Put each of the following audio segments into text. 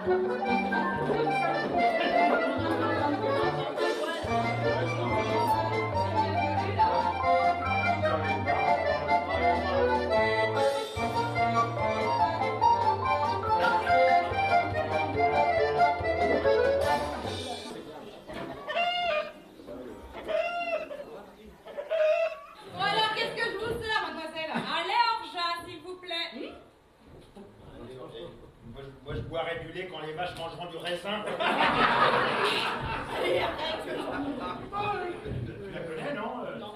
Moi, je boirai du lait quand les vaches mangeront du raisin. Allez, arrête. Tu la connais, non? Non.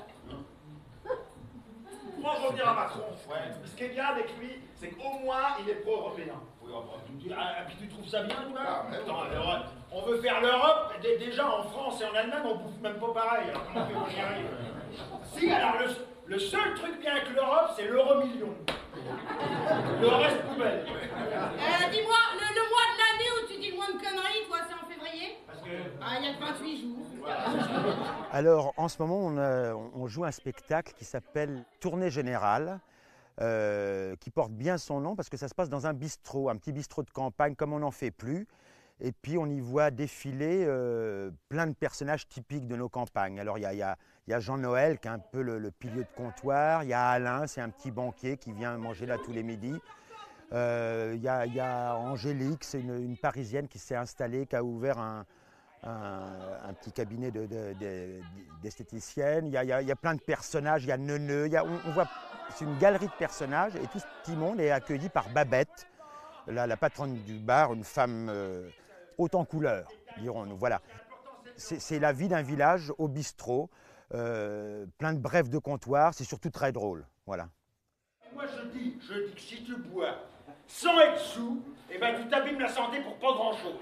Pour en revenir à Macron, ce qui est bien avec lui, c'est qu'au moins il est pro-européen. Puis tu trouves ça bien, toi? Attends, alors, on veut faire l'Europe, déjà en France et en Allemagne, on bouffe même pas pareil. Alors comment on y arrive? Si, alors le seul truc bien avec l'Europe, c'est l'euro-million. Le reste poubelle. Dis-moi, le mois de l'année où tu dis le moins de conneries, toi, c'est en février? Parce que... Ah, il y a que 28 jours. Alors, en ce moment, on joue un spectacle qui s'appelle Tournée Générale, qui porte bien son nom parce que ça se passe dans un bistrot, un petit bistrot de campagne comme on n'en fait plus. Et puis, on y voit défiler plein de personnages typiques de nos campagnes. Alors, il y a Jean-Noël, qui est un peu le pilier de comptoir. Il y a Alain, c'est un petit banquier qui vient manger là tous les midis. Il y a Angélique, c'est une Parisienne qui s'est installée, qui a ouvert un petit cabinet d'esthéticienne. Il y a plein de personnages, il y a Neuneu, on voit, c'est une galerie de personnages et tout ce petit monde est accueilli par Babette, la patronne du bar, une femme haute en couleur, dirons-nous. Voilà. C'est la vie d'un village au bistrot, plein de brefs de comptoir, c'est surtout très drôle. Voilà. Moi je dis que si tu bois sans être sous, eh ben tu t'abîmes la santé pour pas grand chose.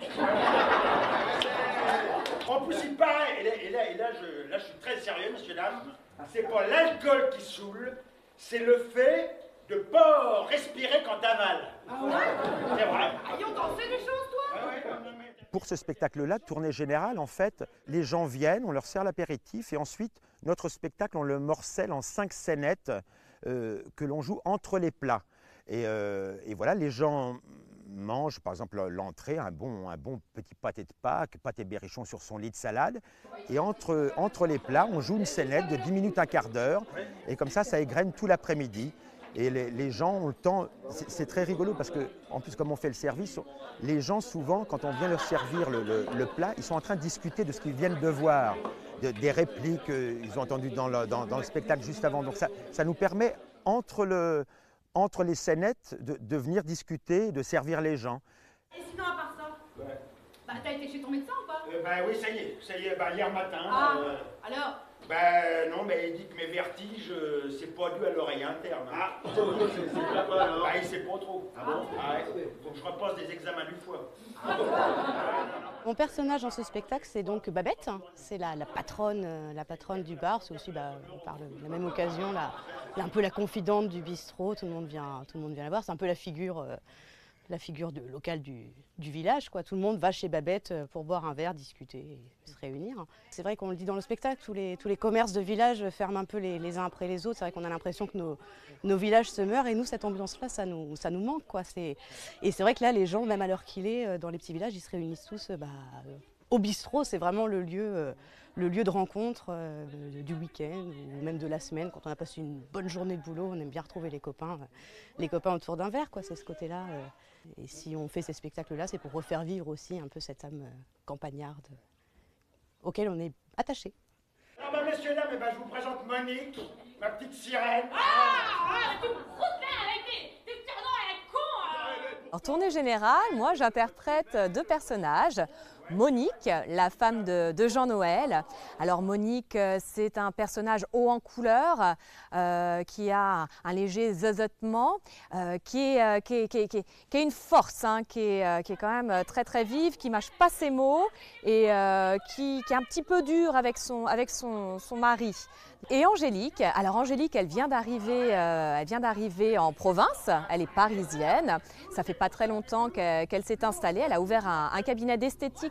En plus il paraît, et là je suis très sérieux messieurs dames, c'est pas l'alcool qui saoule, c'est le fait de pas respirer quand t'as mal. Ah ouais? C'est vrai. Ayons dansé des choses, toi? Pour ce spectacle-là, Tournée Générale, en fait, les gens viennent, on leur sert l'apéritif et ensuite, notre spectacle, on le morcelle en 5 scénettes que l'on joue entre les plats. Et voilà, les gens mangent, par exemple, l'entrée, un bon petit pâté de Pâques, pâté berrichon sur son lit de salade. Et entre les plats, on joue une scénette de 10 minutes, un quart d'heure. Et comme ça égrène tout l'après-midi. Et les gens ont le temps, c'est très rigolo parce que, en plus, comme on fait le service, les gens, souvent, quand on vient leur servir le plat, ils sont en train de discuter de ce qu'ils viennent de voir, des répliques qu'ils ont entendues dans le spectacle juste avant. Donc ça nous permet, entre les scénettes, de venir discuter, de servir les gens. Et sinon, à part ça? Ouais. Bah, t'as été chez ton médecin ou pas? Oui, ça y est, hier matin. Ah, alors? Non, mais il dit que mes vertiges, c'est pas dû à l'oreille interne. Ah, c'est pas alors. Il sait pas trop. Ah bon? Faut que je repasse des examens du foie. Mon personnage dans ce spectacle, c'est donc Babette. C'est la patronne du bar. C'est aussi, par la même occasion, un peu la confidente du bistrot. Tout le monde vient la voir. C'est un peu la figure locale du village, quoi. Tout le monde va chez Babette pour boire un verre, discuter et se réunir. C'est vrai qu'on le dit dans le spectacle, tous les commerces de village ferment un peu les uns après les autres. C'est vrai qu'on a l'impression que nos villages se meurent et nous, cette ambiance-là, ça nous manque, quoi. Et c'est vrai que là, les gens, même à l'heure qu'il est, dans les petits villages, ils se réunissent tous au bistrot. C'est vraiment le lieu de rencontre du week-end ou même de la semaine. Quand on a passé une bonne journée de boulot, on aime bien retrouver les copains autour d'un verre, quoi. C'est ce côté-là. Et si on fait ces spectacles-là, c'est pour refaire vivre aussi un peu cette âme campagnarde auquel on est attaché. Messieurs, dames, je vous présente Monique, ma petite sirène. Tu me fous de l'air avec tes surnoms à la con. En Tournée Générale, moi j'interprète 2 personnages. Monique, la femme de Jean-Noël. Alors Monique, c'est un personnage haut en couleur, qui a un léger zozotement, qui a une force, hein, qui est quand même très très vive, qui mâche pas ses mots et qui est un petit peu dure avec son mari. Et Angélique, alors Angélique, elle vient d'arriver en province, elle est parisienne, ça fait pas très longtemps qu'elle s'est installée, elle a ouvert un cabinet d'esthétique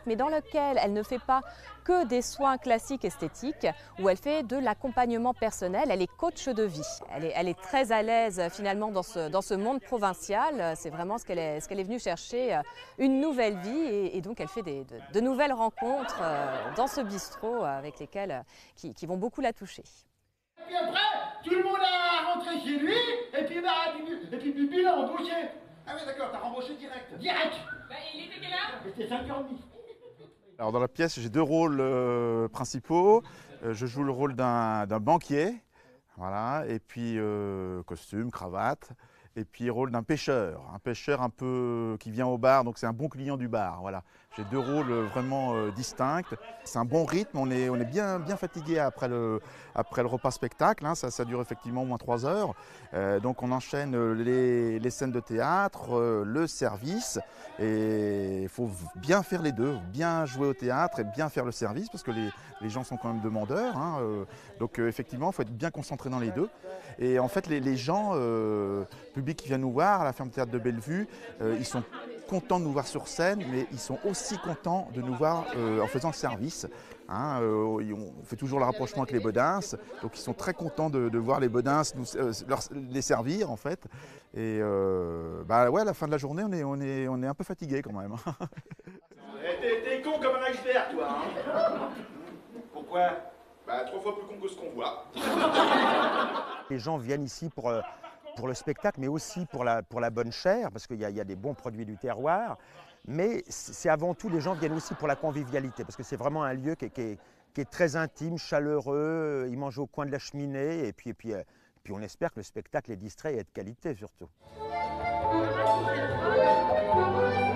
mais dans lequel elle ne fait pas que des soins classiques esthétiques, où elle fait de l'accompagnement personnel. Elle est coach de vie. Elle est très à l'aise finalement dans ce monde provincial. C'est vraiment ce qu'elle est venue chercher, une nouvelle vie, et donc elle fait de nouvelles rencontres dans ce bistrot avec lesquelles qui vont beaucoup la toucher. Et puis après, tout le monde a rentré chez lui, et puis Bibi l'a embauché. Ah oui, d'accord, t'as rembauché direct. Direct. Il était quelle heure? Il était 5h30. Alors dans la pièce, j'ai deux rôles principaux. Je joue le rôle d'un banquier, voilà, et puis costume, cravate, et puis rôle d'un pêcheur un peu qui vient au bar, donc c'est un bon client du bar, voilà. J'ai deux rôles vraiment distincts. C'est un bon rythme, on est bien fatigué après le repas spectacle, hein. Ça dure effectivement au moins 3 heures. Donc on enchaîne les scènes de théâtre, le service, et il faut bien faire les deux, bien jouer au théâtre et bien faire le service, parce que les gens sont quand même demandeurs, hein. Donc effectivement, il faut être bien concentré dans les deux. Et en fait, les gens, public qui vient nous voir à la ferme théâtre de Bellevue, ils sont contents de nous voir sur scène, mais ils sont aussi contents de nous voir en faisant le service. Hein, on fait toujours le rapprochement avec les Bodins, donc ils sont très contents de voir les Bodins les servir en fait. Et bah ouais, à la fin de la journée, on est un peu fatigué quand même. T'es con comme un iceberg, toi, hein. Pourquoi? Bah 3 fois plus con que ce qu'on voit. Les gens viennent ici pour le spectacle, mais aussi pour la bonne chair, parce qu'il y a des bons produits du terroir. Mais c'est avant tout, les gens viennent aussi pour la convivialité, parce que c'est vraiment un lieu qui est très intime, chaleureux. Ils mangent au coin de la cheminée, et puis on espère que le spectacle est distrait et de qualité surtout.